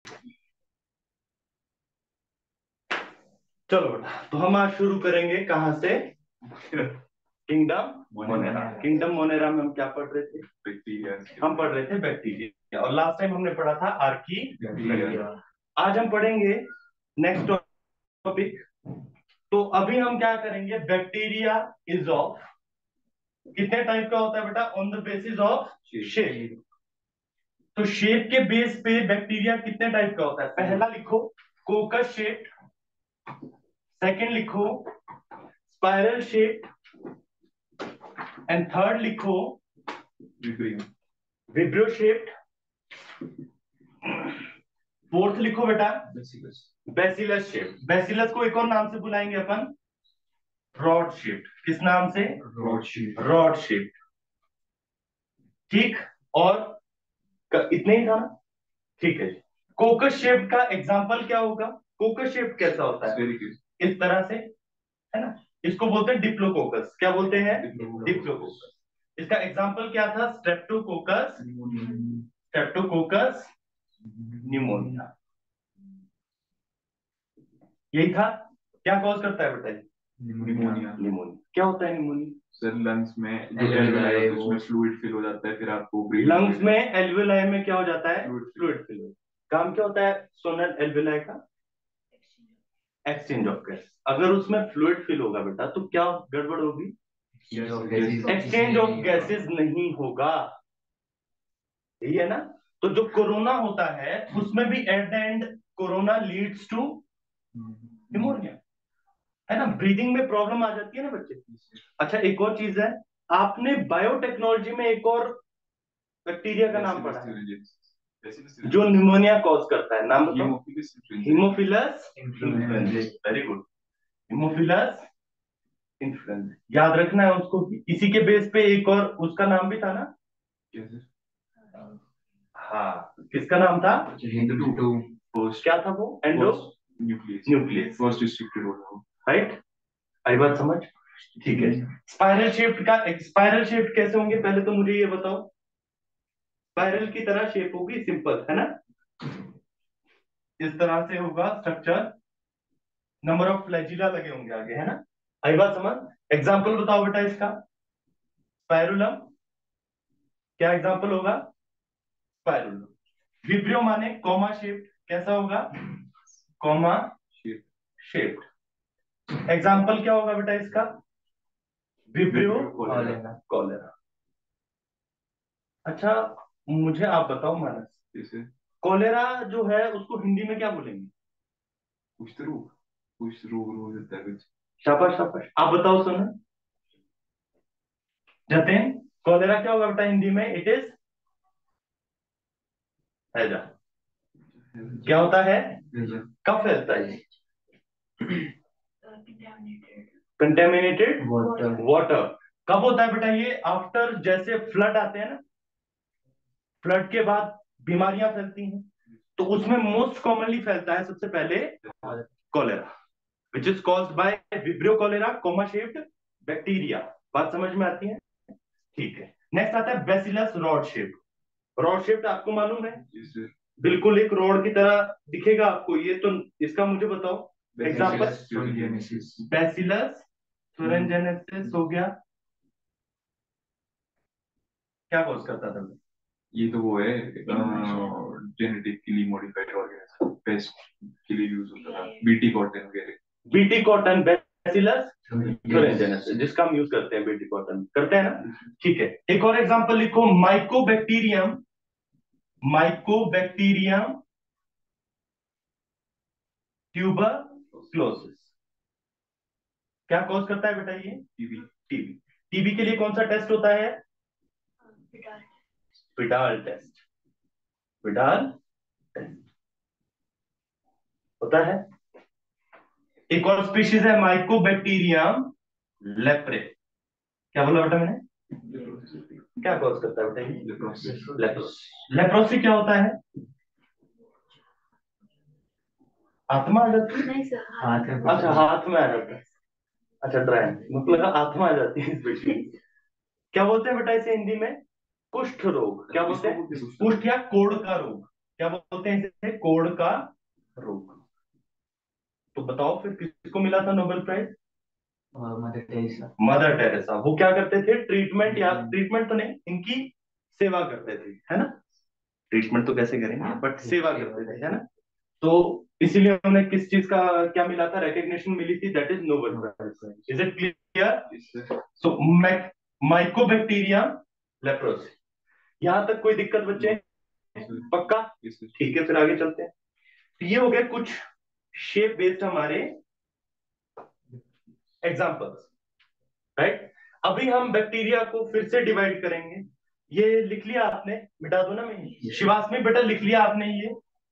चलो बेटा, तो हम आज शुरू करेंगे कहाँ से? Kingdom Monera. किंगडम मोनेरा में हम क्या पढ़ रहे थे? बैक्टीरिया। हम पढ़ रहे थे बैक्टीरिया, और लास्ट टाइम हमने पढ़ा था आर्की बैक्टीरिया। आज हम पढ़ेंगे नेक्स्ट टॉपिक। तो अभी हम क्या करेंगे? बैक्टीरिया इज ऑफ कितने टाइप का होता है बेटा? On the basis of shape. तो शेप के बेस पे बैक्टीरिया कितने टाइप का होता है? पहला लिखो कोकस शेप, सेकंड लिखो स्पाइरल शेप, एंड थर्ड लिखो विब्रियो शेप, फोर्थ लिखो बेटा बेसिलस शेप। बेसिलस को एक और नाम से बुलाएंगे अपन, रॉड शेप। किस नाम से? Rod shape. रॉड शेप, ठीक। और इतने ही था ना? ठीक है। कोकस शेप का एग्जांपल क्या होगा? कोकस शेप कैसा होता है? इस तरह से, है ना? इसको बोलते हैं डिप्लोकोकस। क्या बोलते हैं? डिप्लोकोकस। इसका एग्जांपल क्या था? Streptococcus, streptococcus pneumoniae. यही था। क्या कॉज करता है बेटा? निमोनिया। निमोनिया क्या होता है? निमोनिया सर लंग्स में जो एल्वेलाई है उसमें फ्लूइड फिल हो जाता है, फिर आपको लंग्स में एल्वेलाई में क्या हो जाता है? Fluid fill. काम क्या होता है सोनल एल्वेलाई का? Exchange of gas. अगर उसमें फ्लूइड फिल होगा बेटा तो क्या गड़बड़ होगी? एक्सचेंज ऑफ गैसेस नहीं होगा। यही है ना? तो जो कोरोना होता है उसमें भी at the end corona leads to pneumonia, है ना? ब्रीदिंग में प्रॉब्लम आ जाती है ना बच्चे। अच्छा, एक और चीज है, आपने बायोटेक्नोलॉजी में एक और बैक्टीरिया का नाम पढ़ा है जो निमोनिया कॉज करता है, नाम बताओ। Haemophilus influenzae. Very good, haemophilus influenzae. याद रखना है उसको भी। इसी के बेस पे एक और उसका नाम भी था ना? हाँ, किसका नाम था? क्या था वो? Endo nucleus. फर्स्ट रिस्ट्रिक्टेड होता है, राइट। आई बात समझ? ठीक है। स्पाइरल शेप का, स्पाइरल शेप कैसे होंगे पहले तो मुझे ये बताओ। स्पाइरल की तरह शेप होगी, सिंपल, है ना? इस तरह से होगा स्ट्रक्चर। नंबर ऑफ फ्लैजिला लगे होंगे आगे, है ना? आई बात समझ? एग्जाम्पल बताओ बेटा इसका। स्पाइरुलम क्या एग्जाम्पल होगा? स्पाइरुलम। विब्रियो माने कॉमा शेप, कैसा होगा? Comma shape. एग्जाम्पल क्या होगा बेटा इसका? Vibrio cholerae. अच्छा, मुझे आप बताओ मानस, कॉलेरा जो है उसको हिंदी में क्या बोलेंगे? कुछ रोग, कुछ रोग हो जाता है कुछ। शाबाश शाबाश, आप बताओ सुनो। जतिन, कॉलेरा क्या होगा बेटा हिंदी में? इट इज हैजा। क्या होता है? कब फैलता है? Contaminated water. कब होता है बेटा ये? आफ्टर, जैसे फ्लड आते हैं ना, फ्लड के बाद बीमारियां फैलती हैं, तो उसमें मोस्ट कॉमनली फैलता है सबसे पहले cholera, which is caused by vibrio cholerae comma shaped bacteria. बात समझ में आती है? ठीक है। नेक्स्ट आता है bacillus rod shape. Rod shape आपको मालूम है? बिल्कुल एक रॉड की तरह दिखेगा आपको ये तो। इसका मुझे बताओ एग्जांपल। बेसिलस thuringiensis हो गया। क्या कॉज करता था? ये तो वो है जेनेटिकली मॉडिफाइड ऑर्गेनिज्म, पेस्ट के लिए यूज होता था, बीटी कॉटन वगैरह। बीटी कॉटन, बेसिलस thuringiensis, जिसका हम यूज करते हैं बीटी कॉटन, करते हैं ना? ठीक है। एक और एग्जांपल लिखो, माइकोबैक्टीरियम, माइकोबैक्टीरियम ट्यूबरक्लोसिस। क्या कॉज करता है बेटा ये? टीबी। टीबी। टीबी के लिए कौन सा टेस्ट होता है? Widal test. विडाल टेस्ट होता है। एक और स्पीशीज है माइकोबैक्टीरियम लेप्रे। क्या बोला बेटा मैंने? क्या कॉज करता है बेटा ये? लेप्रोसी। लेप्रोसी क्या होता है? आत्मा आ जाती है? नहीं सर, हाथ में। अच्छा, हाथ में आ जाता है। अच्छा, ड्राई, मुझे लगा आत्मा आ जाती है स्पेशली। क्या बोलते हैं बेटा इसे हिंदी में? कुष्ठ रोग। क्या बोलते हैं? कुष्ठ या कोढ़ का रोग। क्या बोलते हैं इसे? कोढ़ का रोग। तो बताओ फिर किसको मिला था Nobel prize? Mother Teresa. Mother Teresa. वो क्या करते थे? ट्रीटमेंट, या ट्रीटमेंट तो नहीं, इनकी सेवा करते थे, है ना? ट्रीटमेंट तो कैसे करेंगे, बट सेवा करते थे, है ना? तो इसीलिए उन्हें किस चीज का क्या मिला था? रिकग्निशन मिली थी, that is Nobel prize. Is it clear? So mycobacteria leprosy. यहां तक कोई दिक्कत बच्चे? पक्का? ठीक है, फिर आगे चलते हैं। तो ये हो गए कुछ शेप बेस्ड हमारे एग्जांपल्स, राइट? अभी हम बैक्टीरिया को फिर से डिवाइड करेंगे। ये लिख लिया आपने? मिटा दो ना, मैं शिवास्मी बेटा, लिख लिया आपने ये?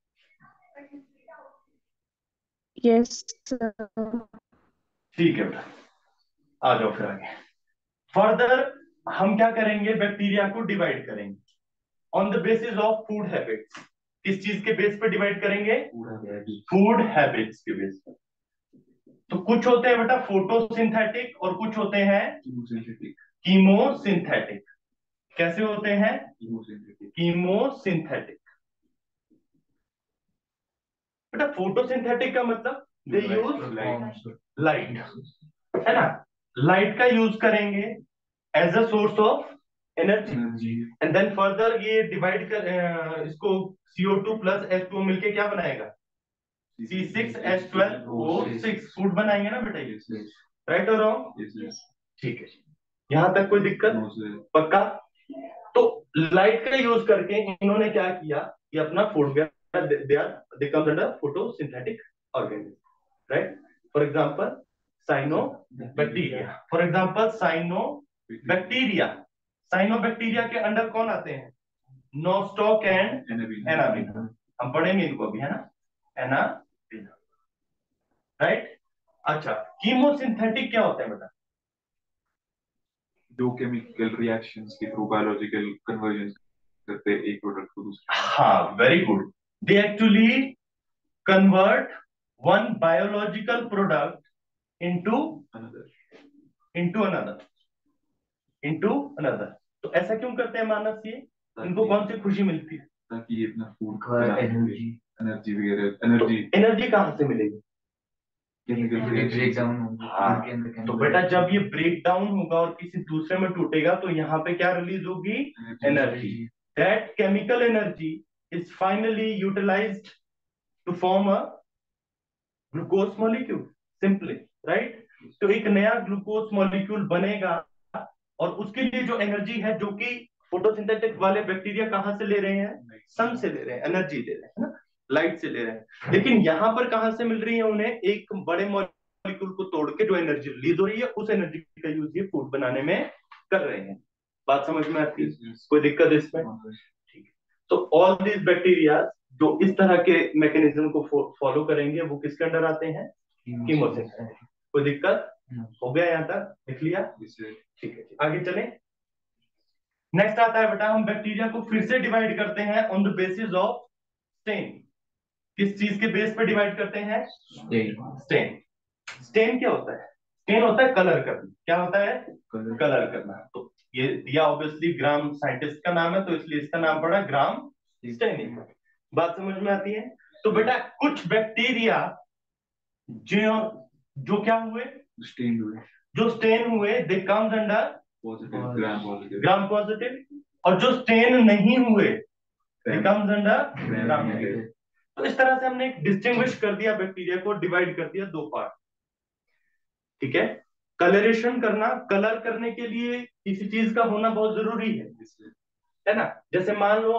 यस। ठीक है बेटा, आ जाओ फिर आगे। फर्दर हम क्या करेंगे? बैक्टीरिया को डिवाइड करेंगे on the basis of food habits. किस चीज के बेस पे डिवाइड करेंगे? फूड हैबिट्स के बेस पे। तो कुछ होते हैं बेटा फोटोसिंथेटिक और कुछ होते हैं कीमोसिंथेटिक। कैसे होते हैं? कीमोसिंथेटिक। बेटा फोटोसिंथेटिक का मतलब दे यूज लाइट, है ना? लाइट का यूज करेंगे as a source of energy. And then further ये डिवाइड कर इसको CO2 प्लस H2O मिलके क्या बनाएगा? C6H12O6 फूड बनाएंगे ना बेटा ये? राइट और रॉन्ग? ठीक है, यहां तक कोई दिक्कत? पक्का? तो लाइट का यूज करके इन्होंने क्या किया? ये अपना food, they comes under photosynthetic organism, right? For example cyanobacteria. For example cyanobacteria. Cyanobacteria के अंडर कौन आते हैं? Nostoc and anabaena. हम पढ़ेंगे इनको अभी, है ना? Anabaena, right? अच्छा, कीमोसिंथेटिक क्या होता है बेटा? जो केमिकल रिएक्शंस के थ्रू बायोलॉजिकल कन्वर्जन करते हैं एक प्रोडक्ट को दूसरे। हाँ, very good. They actually convert one biological product into another तो ऐसा क्यों करते हैं मानस ये? इनको कौन सी खुशी मिलती है? ताकि ये अपना फूड एनर्जी वगैरह एनर्जी कहाँ से मिलेगी? ब्रेक डाउन होगा। हाँ, तो बेटा जब ये ब्रेक डाउन होगा और किसी दूसरे में टूटेगा तो यहाँ पे क्या रिलीज होगी? Energy. That chemical energy is finally utilised to form a glucose molecule, simply, right? तो एक नया ग्लूकोज मॉलिक्यूल बनेगा और उसके लिए जो एनर्जी है, जो कि फोटोसिंथेटिक वाले बैक्टीरिया कहाँ से ले रहे हैं? सन से ले रहे हैं, एनर्जी ले रहे हैं, है ना? लाइट से ले रहे हैं। लेकिन यहाँ पर कहाँ से मिल रही है उन्हें? एक बड़े मॉलिक्यूल को तोड़ के जो एनर्जी रिलीज हो रही है, उस एनर्जी का यूज ये फूड बनाने में कर रहे हैं। बात समझ में आती है? कोई दिक्कत है इसमें? ठीक है। तो ऑल दीज बैक्टीरिया जो इस तरह के मैकेनिज्म को फॉलो करेंगे वो किसके अंडर आते हैं? कीमोसिंथेटिक। कोई दिक्कत? हो गया यहाँ तक? लिख लिया? ठीक है, आगे चलें। नेक्स्ट आता है बेटा, हम बैक्टीरिया को फिर से डिवाइड करते हैं on the basis of stain. किस चीज के बेस पे डिवाइड करते हैं? स्टेन। स्टेन क्या होता है? स्टेन होता है कलर करना। क्या होता है? कलर करना। तो ये दिया ऑब्वियसली ग्राम साइंटिस्ट का नाम है, तो इसलिए इसका नाम पड़ा ग्राम स्टेनिंग। बात समझ में आती है? तो बेटा कुछ बैक्टीरिया जो जो क्या हुए? जो स्टेन हुए, they comes under gram positive. और जो स्टेन नहीं हुए, they comes under gram negative. तो इस तरह से हमने एक डिस्टिंग्विश कर दिया, बैक्टीरिया को डिवाइड कर दिया दो पार्ट। ठीक है? कलरेशन करना, कलर करने के लिए किसी चीज का होना बहुत जरूरी है ना? जैसे मान लो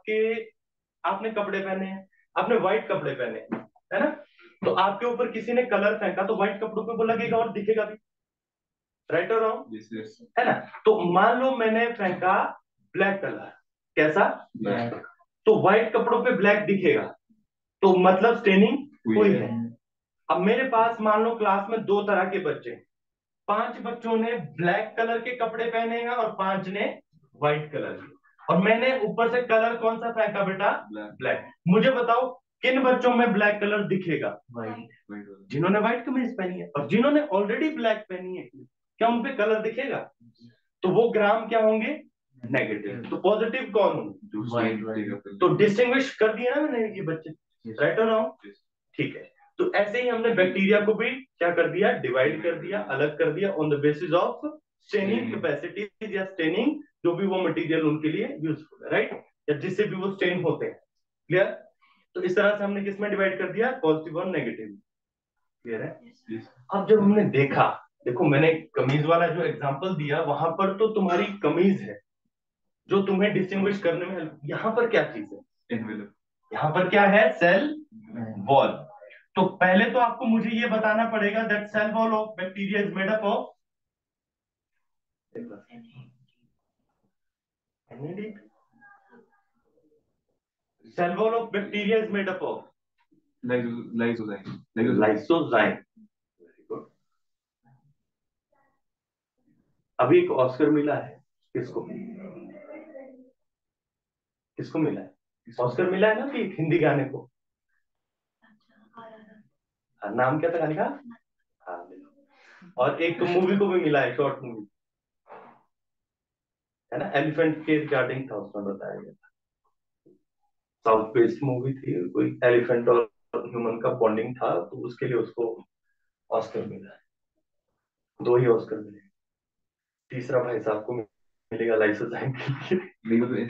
आपने कपड़े पहने हैं, आपने व्हाइट कपड़े पहने हैं, है ना? तो आपके ऊपर किसी ने कलर फेंका तो व्हाइट कपड़ों पे वो लगेगा और दिखेगा भी, राइट और रॉन्ग? है ना? तो मान लो मैंने फेंका ब्लैक कलर। कैसा? ब्लैक। तो व्हाइट कपड़ों पे ब्लैक दिखेगा, तो मतलब स्टेनिंग हुई है। अब मेरे पास मान लो क्लास में दो तरह के बच्चे हैं। 5 बच्चों ने ब्लैक कलर के कपड़े पहने हैं और 5 ने व्हाइट कलर के, और मैंने ऊपर से कलर कौन सा फेंका बेटा? ब्लैक। मुझे बताओ किन बच्चों में ब्लैक कलर दिखेगा? व्हाइट। जिन्होंने व्हाइट कमीज पहनी है। और जिन्होंने ऑलरेडी ब्लैक पहनी है, क्या उन पे कलर दिखेगा? तो वो ग्राम क्या होंगे? नेगेटिव। तो पॉजिटिव कौन होंगे? जो White, strain white. देगा तो डिस्टिंग्विश कर दिया ना मैंने ये बच्चे, Yes. राइट और रॉन्ग? ठीक है। तो ऐसे ही हमने बैक्टीरिया को भी क्या कर दिया, डिवाइड कर दिया, अलग कर दिया on the basis of staining capacities या स्टेनिंग जो भी वो मटेरियल उनके लिए यूजफुल है, राइट, या जिससे भी वो स्टेन होते हैं। क्लियर? तो इस तरह से हमने किसमें डिवाइड कर दिया, पॉजिटिव और नेगेटिव। क्लियर है? Yes. अब जब हमने देखा, देखो मैंने कमीज वाला जो एग्जांपल दिया वहां पर तो तुम्हारी कमीज है जो तुम्हें डिस्टिंग्विश करने में हेल्प, यहाँ पर क्या चीज है, Envelope. यहाँ पर क्या है, सेल वॉल। तो पहले तो आपको मुझे ये बताना पड़ेगा that cell wall of bacteria is made up of cell wall of bacteria is made up of Lysozyme. Lysozyme. Very good. अभी एक ऑस्कर मिला है, किसको, किसको मिला है? ऑस्कर मिला है ना कि हिंदी गाने को, हाँ, नाम क्या था गाने का? हाँ मिला। और एक तो मूवी को भी मिला है, शॉर्ट मूवी है ना, एलिफेंट के रिगार्डिंग था, उसमें बताया गया था। साउथ बेस्ड मूवी थी, कोई एलिफेंट और ह्यूमन का बॉन्डिंग था, तो उसके लिए उसको ऑस्कर मिला है। 2 ही ऑस्कर मिले, तीसरा भाई साहब को मिलेगा लाइसोजाइम के लिए।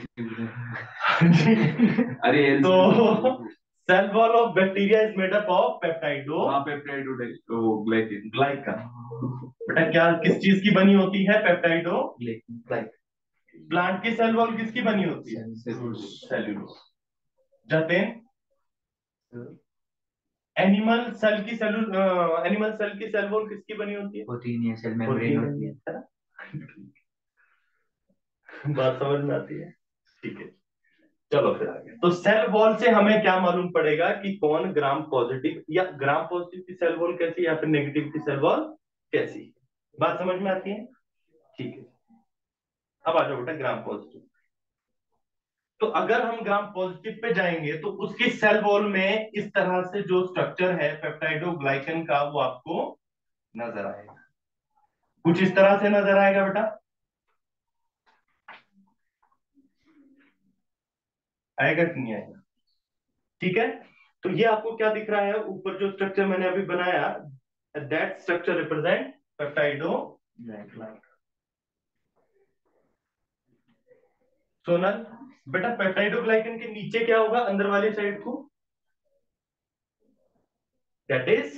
अरे तो cell wall of bacteria is made up of peptido peptidoglycan. Glycan. बेटा क्या किस चीज की बनी होती है पेप्टाइडो Glycan. ग्लाइकन? प्लांट की सेल वॉल किसकी बनी होती है? सेल्यूलोज। जतेन एनिमल सेल की सेल वॉल किसकी बनी होती है? Protein या cell membrane होती है. बात समझ में आती है? ठीक है, चलो फिर आगे। तो सेल वॉल से हमें क्या मालूम पड़ेगा कि कौन ग्राम पॉजिटिव, या ग्राम पॉजिटिव की सेल वॉल कैसी, या फिर नेगेटिव की सेल वॉल कैसी? बात समझ में आती है? ठीक है, अब आ जाओ बेटा ग्राम पॉजिटिव। तो अगर हम ग्राम पॉजिटिव पे जाएंगे तो उसकी सेल वॉल में इस तरह से जो स्ट्रक्चर है पेप्टाइडोग्लाइकन का वो आपको नजर आएगा, कुछ इस तरह से नजर आएगा बेटा, आएगा कि नहीं आएगा? ठीक है, तो ये आपको क्या दिख रहा है, ऊपर जो स्ट्रक्चर मैंने अभी बनाया, that structure represent peptidoglycan. Sonal बेटा पेप्टाइडोग्लाइकन के नीचे क्या होगा, अंदर वाली साइड को, that is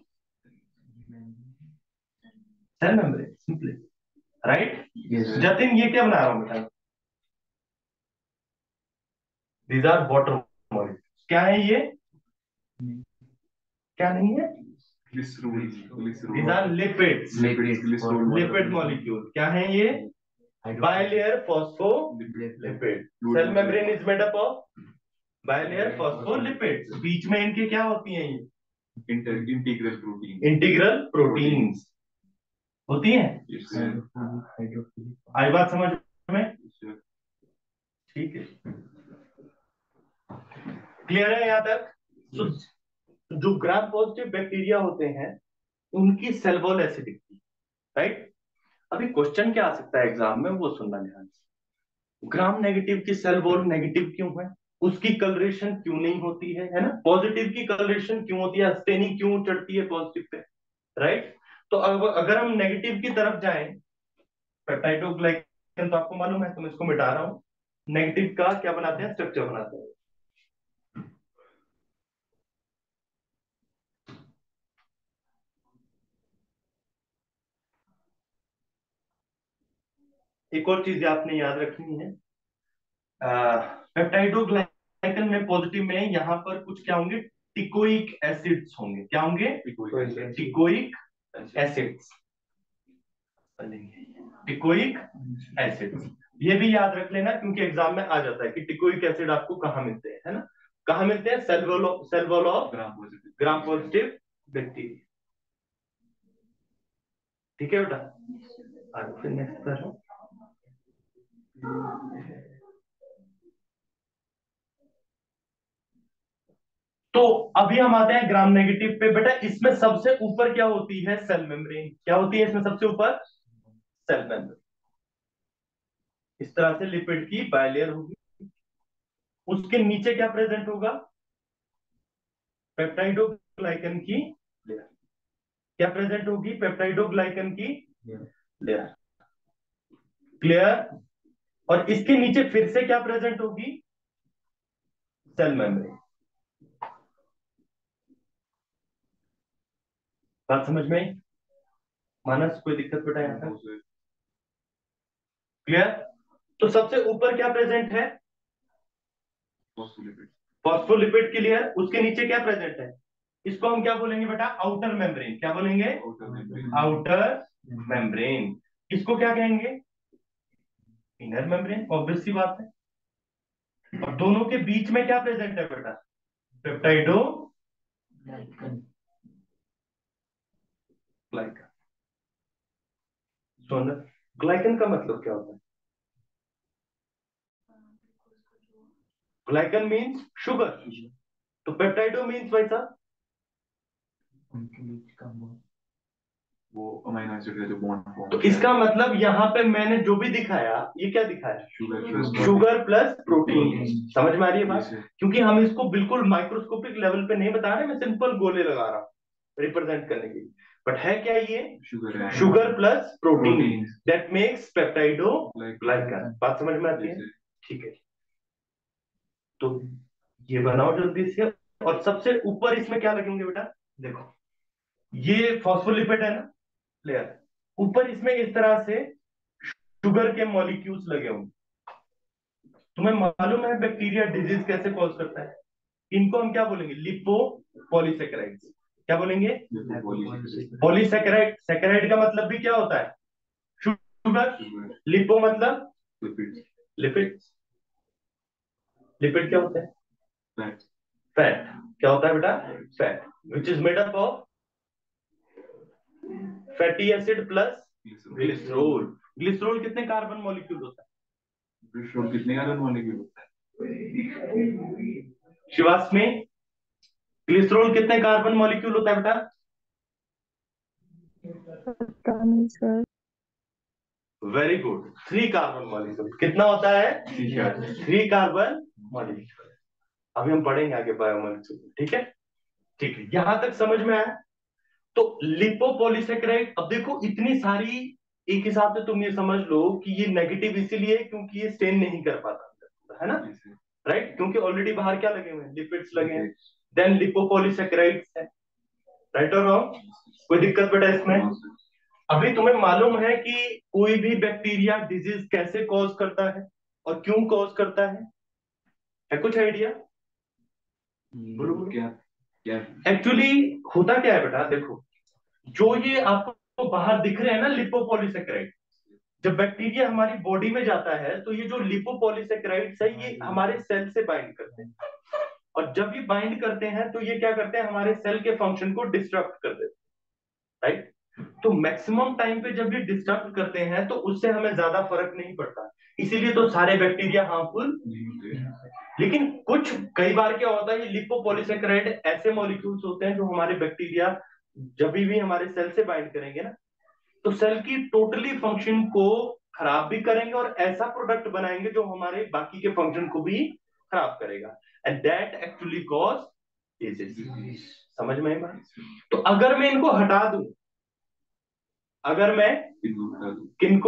cell membrane, simply, right? Yes. Jatin ये क्या बना रहा हूं बेटा, दीज आर वाटर मॉलिक्यूल्स। क्या है ये, क्या नहीं है? These are lipids, lipid molecule. क्या है ये? Bilayer phospholipid. Cell membrane is made up of bilayer phospholipids. बीच में इनके क्या होती हैं, ये इंटीग्रल प्रोटीन. इंटीग्रल प्रोटीन्स होती हैं। Hydrophilic. आई बात समझ में? ठीक है, क्लियर है यहाँ तक? तो जो ग्राम पॉजिटिव बैक्टीरिया होते हैं उनकी सेल वॉल ऐसे दिखती है, राइट? अभी क्वेश्चन क्या आ सकता है एग्जाम में, वो सुनना ध्यान से। ग्राम नेगेटिव की सेल वॉल नेगेटिव क्यों है, उसकी कलरेशन क्यों नहीं होती है ना? पॉजिटिव की कलरेशन क्यों होती है, स्टेनिंग क्यों चढ़ती है पॉजिटिव पे, राइट? तो अगर हम नेगेटिव की तरफ जाएं, पेप्टाइडोग्लाइकन तो आपको मालूम है, तो मैं इसको मिटा रहा हूं। नेगेटिव का क्या बनाते हैं, स्ट्रक्चर बनाते हैं। एक और चीज आपने याद रखनी है, पेप्टाइडोग्लाइकन में पॉजिटिव में यहाँ पर कुछ क्या होंगे, टिकोइक एसिड्स होंगे। क्या होंगे? Teichoic acids, teichoic acids. ये भी याद रख लेना क्योंकि एग्जाम में आ जाता है कि टिकोइक एसिड आपको कहाँ मिलते हैं, है ना? कहाँ मिलते हैं? Cell wall of gram positive bacteria. ठीक है बेटा, आगे फिर नेक्स्ट क्वेश्चन। तो अभी हम आते हैं ग्राम नेगेटिव पे। बेटा इसमें सबसे ऊपर क्या होती है, सेल मेम्ब्रेन। क्या होती है इसमें सबसे ऊपर? Cell membrane. इस तरह से लिपिड की बाइलेयर होगी। उसके नीचे क्या प्रेजेंट होगा? पेप्टाइडोग्लाइकन की लेयर। क्या प्रेजेंट होगी? पेप्टाइडोग्लाइकन की लेयर। क्लियर? और इसके नीचे फिर से क्या प्रेजेंट होगी? Cell membrane. बात समझ में आई? मानस कोई दिक्कत बेटा यहाँ तक? क्लियर? तो सबसे ऊपर क्या प्रेजेंट है? फॉस्फोलिपिड। फॉस्फोलिपिड की लेयर। उसके नीचे क्या प्रेजेंट है? इसको हम क्या बोलेंगे बेटा? Outer membrane. क्या बोलेंगे? Outer membrane. इसको क्या कहेंगे? Inner membrane. ऑब्वियस सी बात है। और दोनों के बीच में क्या प्रेजेंट है बेटा? पेप्टाइडो ग्लाइकन। ग्लाइकन का मतलब क्या होता है? Glycan means sugar. तो पेप्टाइडो मीन्स भाई साहब उनके बीच का बॉन्ड। वो अमीनो एसिड का जो बॉन्ड फॉर्म तो इसका मतलब यहाँ पे मैंने जो भी दिखाया, ये क्या दिखाया? Sugar sugar plus protein. समझ में आ रही है बात? Yes, क्योंकि हम इसको बिल्कुल माइक्रोस्कोपिक लेवल पे नहीं बता रहे, मैं सिंपल गोले लगा रहा हूँ रिप्रेजेंट करने के लिए। बट है क्या ये? Sugar plus protein that makes peptidoglycan. बात समझ में आती है? ठीक है। तो ये बनाओ जल्दी से। और सबसे ऊपर इसमें क्या लगेंगे बेटा? देखो, ये फॉस्फोलिपिड है ना लेयर। ऊपर इसमें इस तरह से शुगर के मॉलिक्यूल्स लगे होंगे। तुम्हें मालूम है बैक्टीरिया डिजीज कैसे कॉज करता है? इनको हम क्या बोलेंगे? Lipopolysaccharides. क्या बोलेंगे? पॉलीसेकेराइड। सेकेराइड का मतलब भी क्या होता है? शुगर। लिपो मतलब लिपिड। लिपिड क्या होता है? फैट। क्या होता है बेटा? Fat which is made up of fatty acid plus glycerol. Glycerol कितने कार्बन मॉलिक्यूल होता है? ग्लिसरॉल कितने कार्बन मॉलिक्यूल होता है? शिवास में ग्लिसरॉल कितने कार्बन मॉलिक्यूल होता है बेटा? पता नहीं sir. Very good. 3 carbon molecule. कितना होता है? 3 कार्बन मॉलिक्यूल। अभी हम पढ़ेंगे आगे बायोमॉलिक्यूल। ठीक है? ठीक है, यहां तक समझ में आया? तो लिपोपॉलीसेकेराइड। अब देखो इतनी सारी, एक हिसाब से तुम ये समझ लो कि ये नेगेटिव इसीलिए क्योंकि ये स्टेन नहीं कर पाता, है ना? राइट? क्योंकि ऑलरेडी बाहर क्या लगे हुए हैं? लिपिड्स लगे हैं। देन लिपोपॉलीसेकेराइड्स है। राइट और रॉन्ग? कोई दिक्कत बेटा इसमें? अभी तुम्हें मालूम है कि कोई भी बैक्टीरिया डिजीज कैसे कॉज करता है और क्यों कॉज करता है कुछ आइडिया? बोलो बोलो। क्या क्या एक्चुअली होता क्या है बेटा? देखो, जो ये आपको बाहर दिख रहे हैं ना लिपोपॉलीसेकेराइड, जब बैक्टीरिया हमारी बॉडी में जाता है तो ये जो लिपोपॉलीसेकेराइड्स है ये हमारे सेल से बाइंड करते हैं। और जब ये बाइंड करते हैं तो ये क्या करते हैं? हमारे सेल के फंक्शन को डिस्टर्ब कर देते हैं। राइट? तो मैक्सिमम टाइम पे जब ये डिस्टर्ब करते हैं तो उससे हमें ज्यादा फर्क नहीं पड़ता। इसीलिए तो सारे बैक्टीरिया हार्मफुल नहीं होते। लेकिन कुछ कई बार क्या होता है, ये लिपोपॉलीसेकेराइड ऐसे मॉलिक्यूल्स होते हैं जो हमारे बैक्टीरिया जब भी हमारे सेल से बाइंड करेंगे ना, तो सेल की टोटली फंक्शन को खराब भी करेंगे और ऐसा प्रोडक्ट बनाएंगे जो हमारे बाकी के फंक्शन को भी खराब करेगा। And that actually cause disease. समझ में आई बात? तो अगर मैं इनको हटा दूं, अगर मैं किनको?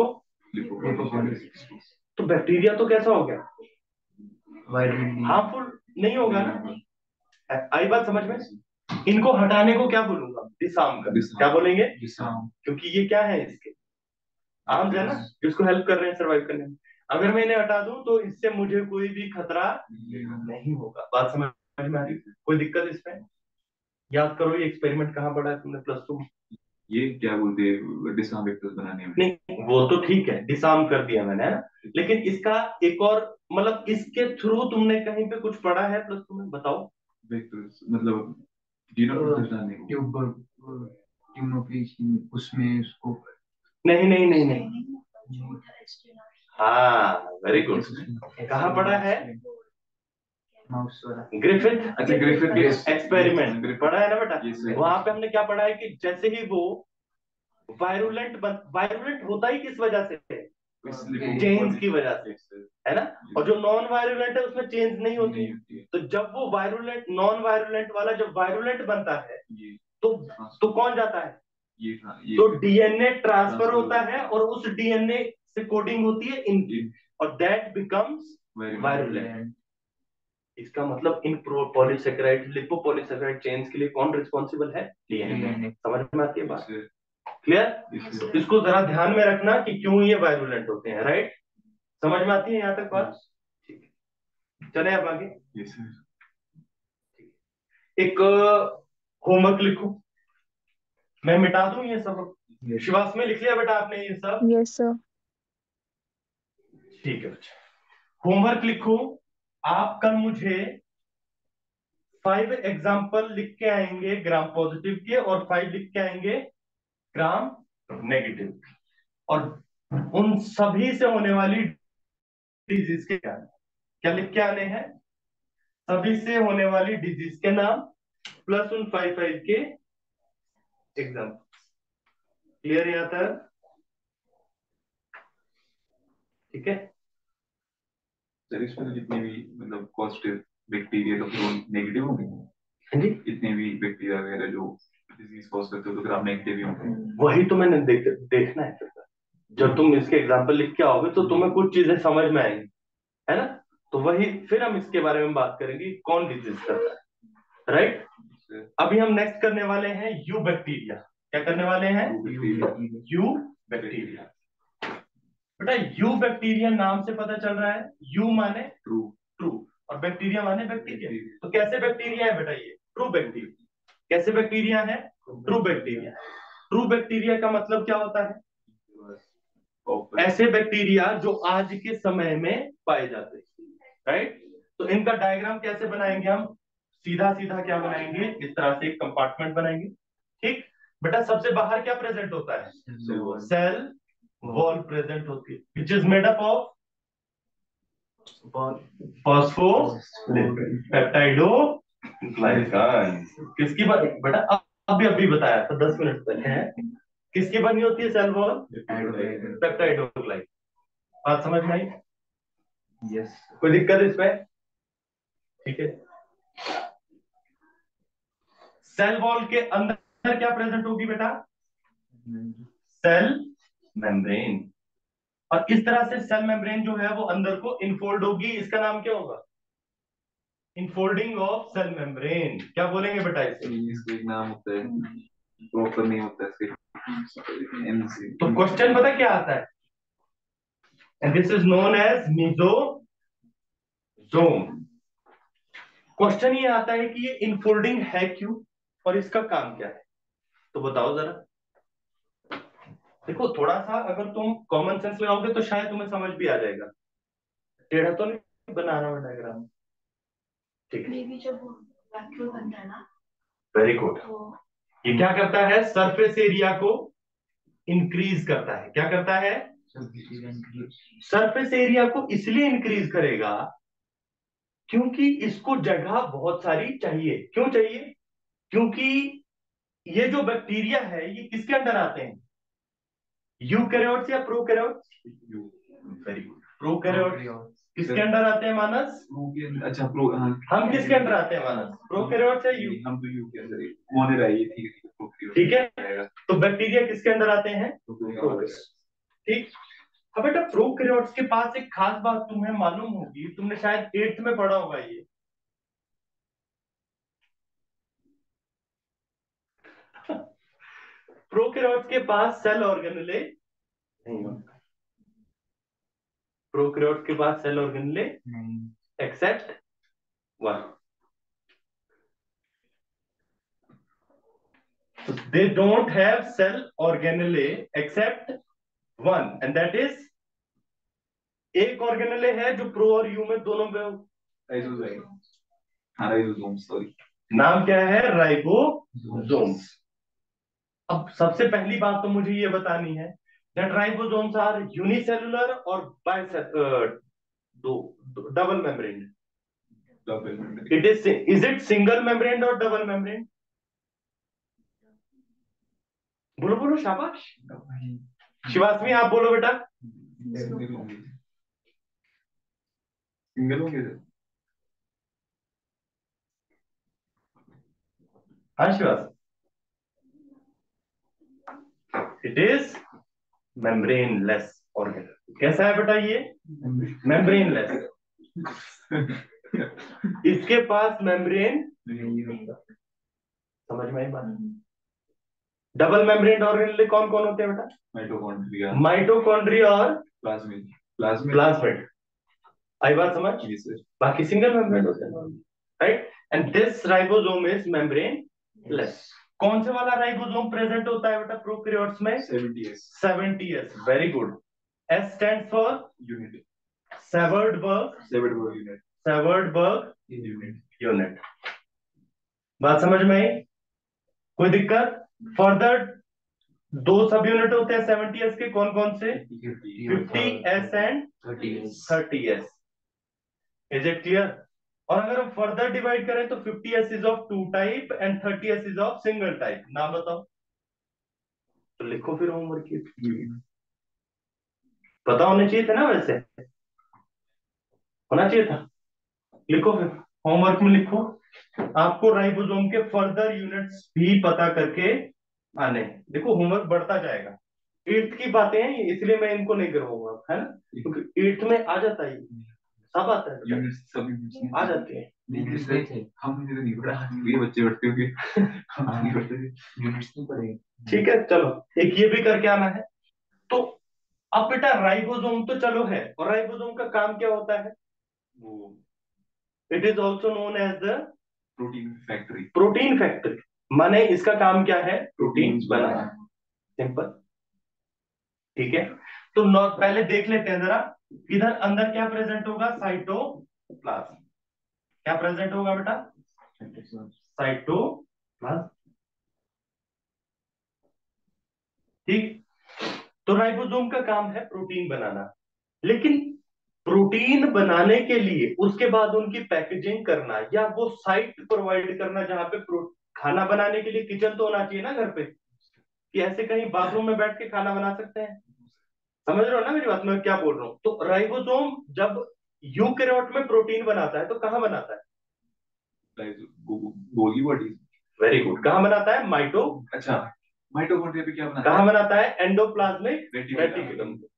तो बैक्टीरिया तो कैसा हो गया? हार्मफुल नहीं होगा ना? आई बात समझ में? इनको हटाने को क्या बोलूंगा? डिसआर्म कर। क्या बोलेंगे? क्योंकि ये क्या है? इसके आर्म्स है ना जो इसको हेल्प कर रहे हैं सर्वाइव करने में। अगर मैं इन्हें हटा दूं तो इससे मुझे कोई भी खतरा नहीं होगा। बात समझ में आ रही? कोई दिक्कत इसमें? याद करो ये एक्सपेरिमेंट कहाँ पढ़ा है तुमने +2 में? ये क्या बोलते हैं डिसआर्म वेक्टर्स बनाने में? नहीं वो तो ठीक है, डिसआर्म कर दिया मैंने, है ना? लेकिन इसका एक और मतलब इसके थ्रू तुमने कहीं पे कुछ पढ़ा है +2 में? बताओ। वेक्टर्स मतलब जीनोम बनाने को। ट्यूबोफिशिंग उसमें उसको नहीं नहीं नहीं नहीं। हाँ वेरी गुड। कहाँ पढ़ा है? माउस वाला। ग्रिफिथ। अच्छा ग्रिफिथ के एक्सपेरिमेंट पढ़ा है ना बेटा? Yes, वहां पे हमने क्या पढ़ा है कि जैसे ही वो वायरुलेंट होता ही किस वजह से है? चेंज की वजह से, है ना। और जो नॉन वायरुलेंट है उसमें चेंज नहीं होती। तो जब वो वायरुलेंट नॉन वायरुलेंट वाला जब वायरुलेंट बनता है तो कौन जाता है, तो डीएनए ट्रांसफर होता है और उस डीएनए से कोडिंग होती है इनकी, और दैट बिकम्स वायरुलेंट। इसका मतलब इन पॉलीसेकेराइड लिपोपॉलीसेकेराइड चेन्स के लिए कौन रिस्पॉन्सिबल है, डीएनए। समझ में आती है बात, क्लियर। इसको जरा ध्यान में रखना कि क्यों ये वायरुलेंट होते हैं, राइट। समझ में आती है यहाँ तक बात, ठीक है। चले अब आगे। एक होमवर्क लिखो, मैं मिटा दूं ये सब। शिवास में लिख लिया बेटा आपने ये सब? Yes sir. ठीक है बच्चा, होमवर्क लिखो। आप कल मुझे 5 एग्जाम्पल लिख के आएंगे ग्राम पॉजिटिव के, और 5 लिख के आएंगे ग्राम नेगेटिव, और उन सभी से होने वाली डिजीज के क्या लिख के आने हैं, सभी से होने वाली डिजीज के नाम प्लस उन 5 के एग्जाम्पल। क्लियर यहाँ तक, ठीक है। सर इसमें जितने भी मतलब पॉजिटिव बैक्टीरिया तो फिर नेगेटिव होंगे। हाँ जी, जितने भी बैक्टीरिया वगैरह जो डिजीज कॉज करते हो तो ग्राम नेगेटिव ही होंगे। वही तो मैंने देखना है फिर। जब तुम इसके एग्जाम्पल लिख के आओगे तो तुम्हें कुछ चीजें समझ में आएंगी, है ना। तो वही फिर हम इसके बारे में बात करेंगे कौन डिजीज करता है, राइट। अभी हम नेक्स्ट करने वाले हैं यू बैक्टीरिया। क्या करने वाले हैं, यू बैक्टीरिया। बेटा यू बैक्टीरिया नाम से पता चल रहा है, यू माने ट्रू, ट्रू, और बैक्टीरिया माने बैक्टीरिया। तो कैसे बैक्टीरिया है बेटा ये, ट्रू बैक्टीरिया। कैसे बैक्टीरिया है, ट्रू बैक्टीरिया। ट्रू बैक्टीरिया का मतलब क्या होता है, ऐसे बैक्टीरिया जो आज के समय में पाए जाते हैं, राइट। तो इनका डायग्राम कैसे बनाएंगे हम, सीधा सीधा क्या बनाएंगे, इस तरह से एक कंपार्टमेंट बनाएंगे, ठीक। बेटा सबसे बाहर क्या प्रेजेंट होता है, सेल वॉल प्रेजेंट होती है, which is made up of phospholipid peptidoglycan. किसकी बात बेटा, अभी बताया था 10 मिनट पहले है, किसकी बनी होती है सेल वॉल, पेप्टाइडो ग्लाइकन। बात समझ में आई, यस। कोई दिक्कत इसमें, ठीक है। सेल वॉल के अंदर क्या प्रेजेंट होगी बेटा, सेल मेम्ब्रेन। और इस तरह से सेल मेम्ब्रेन जो है वो अंदर को इनफोल्ड होगी, इसका नाम क्या होगा, इनफोल्डिंग ऑफ सेल मेम्ब्रेन। क्या बोलेंगे बेटा इसे, इसका एक नाम होता है, प्रॉपर नहीं होता है एमसी। तो क्वेश्चन पता क्या आता है, and this is known as mesosome. Question ये आता है कि ये इनफोल्डिंग है क्यों और इसका काम क्या है, तो बताओ जरा। देखो थोड़ा सा अगर तुम कॉमन सेंस लगाओगे तो शायद तुम्हें समझ भी आ जाएगा, टेढ़ा तो नहीं बना रहा हूं डायग्राम, ठीक है। बनता है ना, वेरी गुड। ये क्या करता है, सरफेस एरिया को इंक्रीज करता है। क्या करता है, सरफेस एरिया को इसलिए इंक्रीज करेगा क्योंकि इसको जगह बहुत सारी चाहिए। क्यों चाहिए, क्योंकि ये जो बैक्टीरिया है ये किसके अंदर आते हैं, यूकैरियोट्स या प्रोकैरियोट्स, वेरी गुड, प्रोकैरियोट्स किसके अंदर आते हैं मानस, अच्छा प्रो, हाँ हम किसके अंदर आते हैं मानस, प्रोकैरियोट्स या यू, हम तो यू के अंदर मोने रही थी, ठीक है। तो बैक्टीरिया किसके अंदर आते हैं, प्रोकैरियोट्स, ठीक। अब बेटा प्रोकैरियोट्स के पास एक खास बात तुम्हें मालूम होगी, तुमने शायद 8th में पढ़ा होगा ये, प्रोकैरियोट्स के पास सेल ऑर्गेनेले नहीं होता। प्रोकैरियोट्स के पास cell organelle except one, they don't have cell organelle except one, and that is, एक ऑर्गेनेले है जो प्रो और यू में दोनों में, राइबोसोम, सॉरी नाम क्या है, राइबोसोम्स। अब सबसे पहली बात तो मुझे ये बतानी है that ribosomes are unicellular और double membrane, is it single membrane or double membrane, बोलो बोलो शाबाश। शिवासमी आप बोलो बेटा, सिंगल होंगे, सिंगल होंगे सर। हाँ शिवास, इट इज मेम्ब्रेनलेस ऑर्गेनल। कैसा है बेटा ये? मेम्ब्रेनलेस। इसके पास मेम्ब्रेन समझ में आई बात? डबल मेम्ब्रेन ऑर्गेनल कौन कौन होते हैं बेटा? माइटोकॉन्ड्रिया, माइटोकॉन्ड्रिया और प्लाज्मिड, प्लाज्मिड, प्लाज्मिड। आई बात समझ? जी सर। बाकी सिंगल मेम्ब्रेन होते हैं, right? And this ribosome is membraneless. कौन से वाला राइबोसोम प्रेजेंट होता है बेटा प्रोकैरियोट्स में? 70s, 70s। Very good. S stands for unit, severed Berg, svedberg unit, severed Berg unit. unit। बात समझ में आई? कोई दिक्कत? फर्दर दो सब यूनिट होते हैं 70s के, कौन कौन से? 50s and 30s। Is it clear? और अगर हम फर्दर डिवाइड करें तो 50s is of two type and 30s is of single type. नाम बताओ तो लिखो फिर होमवर्क की। पता होना चाहिए था ना, वैसे होना चाहिए था। लिखो फिर होमवर्क में लिखो, आपको राइबोसोम के फर्दर यूनिट्स भी पता करके आने। देखो होमवर्क बढ़ता जाएगा, 8th की बातें हैं ये, इसलिए मैं इनको नहीं करवाऊंगा, है ना? क्योंकि 8th में आ जाता है, सब आता है बेटा, यूनिट सभी आ जाते हैं। यूनिट्स नहीं थे, हम मुझे नहीं पढ़ा, ये बच्चे पढ़ते होंगे, हम नहीं पढ़ते थे। यूनिट्स नहीं पढ़े। ठीक है चलो, एक ये भी करके आना है। तो अब बेटा राइबोसोम तो चलो है, और राइबोसोम का काम क्या होता है? वो it is also known as the protein factory, protein factory. माने इसका काम क्या है? प्रोटीन प्रोटीन्स बनाना। बनाना। सिंपल, ठीक है। तो पहले देख लेते हैं जरा, इधर अंदर क्या प्रेजेंट होगा? साइटोप्लाज्म। क्या प्रेजेंट होगा बेटा? साइटोप्लाज्म। ठीक। तो राइबोसोम का काम है प्रोटीन बनाना, लेकिन प्रोटीन बनाने के लिए उसके बाद उनकी पैकेजिंग करना, या वो साइट प्रोवाइड करना जहां पे खाना बनाने के लिए किचन तो होना चाहिए ना घर पे, कि ऐसे कहीं बाथरूम में बैठ के खाना बना सकते हैं। समझ रहे हो ना मेरी बात, मैं क्या बोल रहा हूँ? तो राइबोसोम जब यूकेरियोट में प्रोटीन बनाता है तो कहां बनाता है? गोली बॉडी। Very good. कहां बनाता है? माइटो। अच्छा, माइटोकॉन्ड्रिया पे क्या बनाता कहां है? बनाता है? Endoplasmic reticulum. रेटिकुलम।